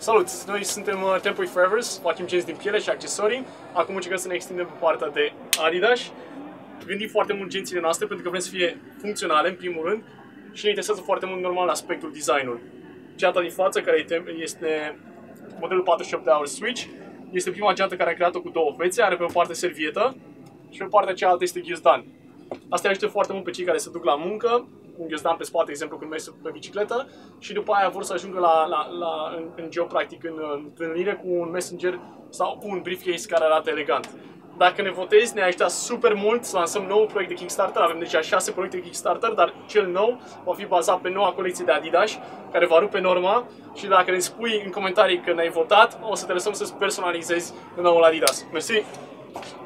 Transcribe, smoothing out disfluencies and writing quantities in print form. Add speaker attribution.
Speaker 1: Salut! Noi suntem Tempo Forevers, facem genți din piele și accesorii. Acum încercăm să ne extindem pe partea de Adidas. Gândim foarte mult gențile noastre pentru că vrem să fie funcționale în primul rând și ne interesează foarte mult normal aspectul designul. Geanta din față, care este modelul 48 de hour switch, este prima geantă care a creat-o cu două fețe, are pe o parte servietă și pe partea cealaltă este ghiozdan. Asta ajută foarte mult pe cei care se duc la muncă, un ghiozdan pe spate, de exemplu, când mergi pe bicicletă și după aia vor să ajungă în geopractic, în întâlnire cu un messenger sau cu un briefcase care arată elegant. Dacă ne votezi, ne ajută super mult să lansăm nou proiect de Kickstarter. Avem deja 6 proiecte de Kickstarter, dar cel nou va fi bazat pe noua colecție de Adidas, care va rupe norma și dacă ne spui în comentarii că ne-ai votat, o să te lăsăm să-ți personalizezi noul Adidas. Mersi!